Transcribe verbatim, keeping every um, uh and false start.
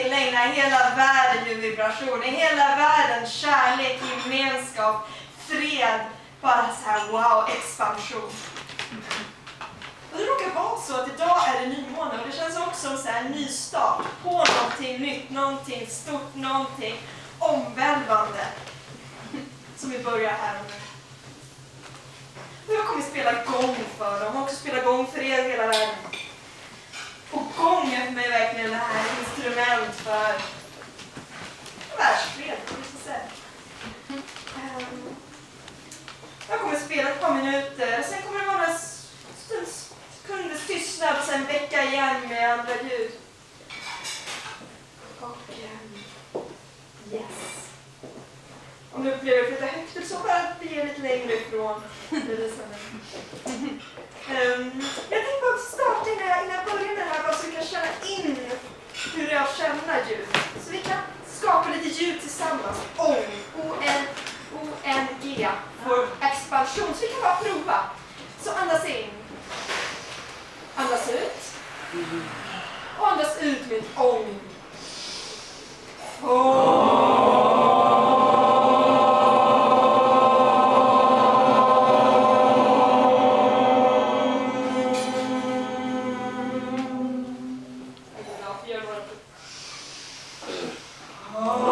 tillägna hela världen ur vibration. I hela världen kärlek, gemenskap, fred. Bara så här wow, expansion. Och det råkar vara så att idag är det nymåne och det känns också som så här en ny start på någonting nytt, någonting stort, någonting omvälvande. Som vi börjar här och nu. Och jag kommer spela gång för dem och också spela gång för er hela världen. Och gång är för mig verkligen det här instrument för världsfred, kan man säga. Um, jag kommer spela ett par minuter och sen kommer det vara några sekunders tystnad och sen väcka igen med andra ljud. Och um, yes. Om du upplever det lite högt så bara bli lite längre ifrån. um, jag tänkte bara starta innan jag, innan jag börjar med det här bara så vi kan känna in hur det är att känna ljud. Så vi kan skapa lite ljud tillsammans. Ång, O N G, för expansion. Så vi kan bara prova. Så andas in. Andas ut. Och andas ut med ång. Ång. Oh.